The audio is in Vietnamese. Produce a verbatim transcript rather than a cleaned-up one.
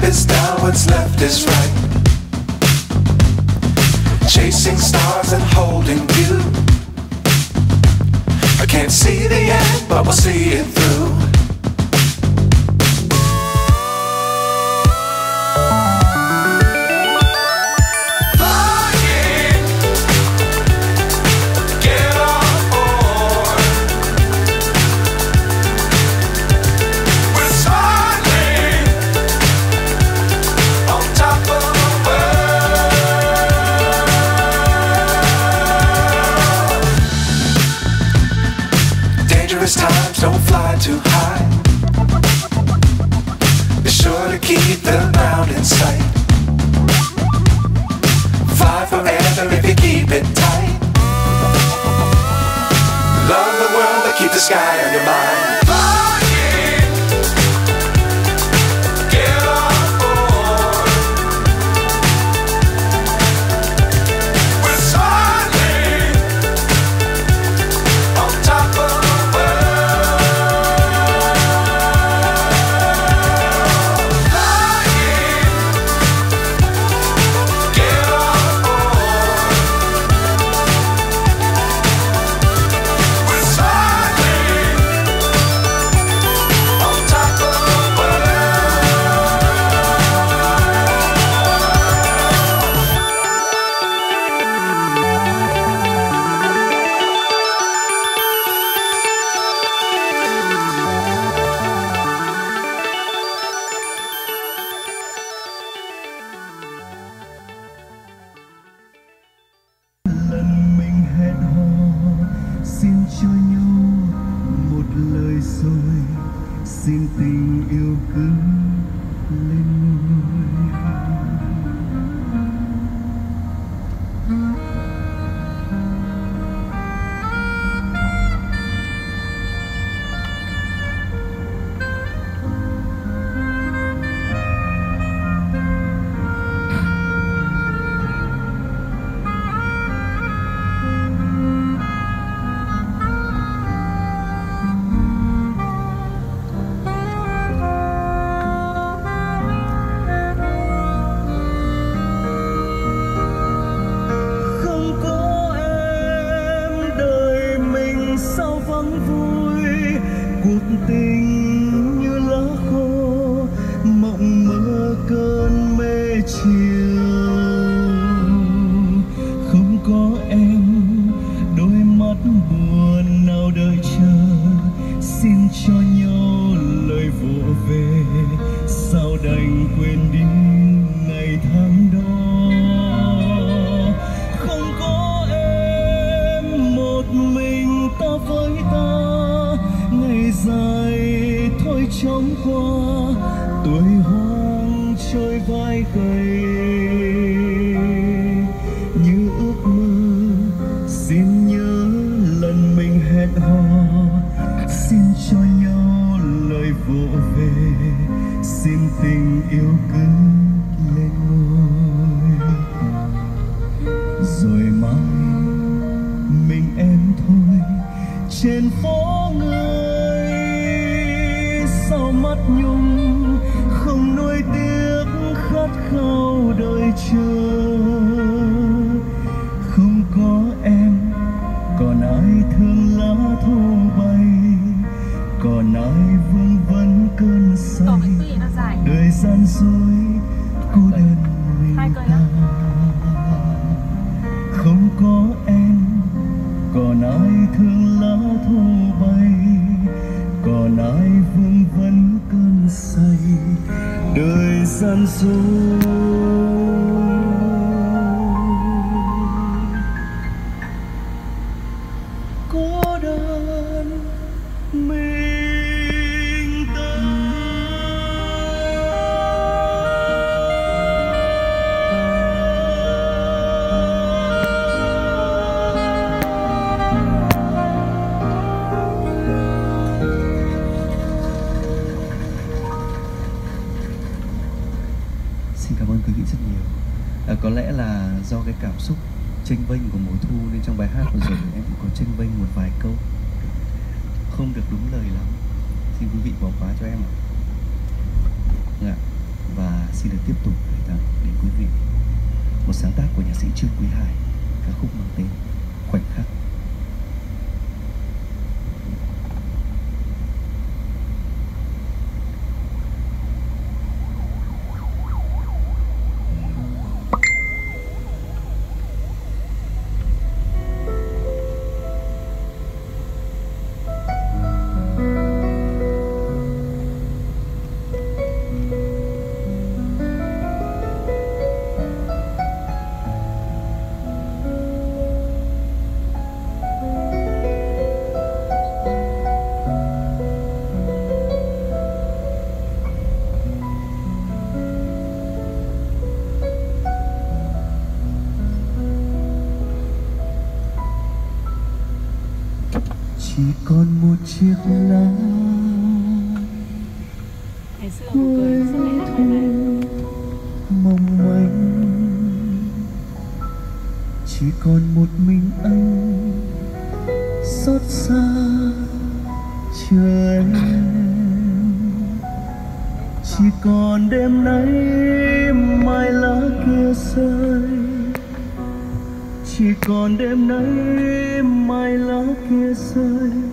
is down, what's left is right. Chasing stars and holding you. I can't see the end, but we'll see it through. Times don't fly too high. Be sure to keep the ground in sight. Fly forever if you keep it tight. Love the world but keep the sky on your mind. Xin tình yêu cứ lên tình như lá khô mộng mơ cơn mê chiều. Không có em đôi mắt buồn nào đợi chờ. Xin cho nhau lời vỗ về sao đành quên đi ngày tháng đó. Không có em một mình ta với ta, ngày dài thôi chóng qua, tuổi hoang trôi vai gầy như ước mơ. Xin nhớ lần mình hẹn hò, xin cho nhau lời vỗ về, xin tình yêu cứ lên ngôi. Rồi mai mình em thôi trên phố người, sao mắt nhung không nuối tiếc khát khao đợi chờ. Không có em còn ai thương lá thu bay, còn ai vương vấn cơn say. Đời gian dối cô đơn mình ta. Không có em còn ai thương lá thu bay, còn ai vương vấn cơn say. Đời gian dối cô đơn mình ta. Xin cảm ơn quý vị rất nhiều. À, có lẽ là do cái cảm xúc chênh vênh của mùa thu nên trong bài hát vừa rồi em cũng có chênh vênh một vài câu không được đúng lời lắm. Xin quý vị bỏ qua cho em ạ. Dạ. và xin được tiếp tục gửi tặng đến quý vị một sáng tác của nhạc sĩ Trương Quý Hải, ca khúc mang tên Khoảnh Khắc. Chỉ còn một chiếc lá ngày xưa một cười suốt ngày hát bài này. mong manh, chỉ còn một mình anh xót xa chờ em. Chỉ còn đêm nay mai lá kia rơi, chỉ còn đêm nay mai lá kia rơi.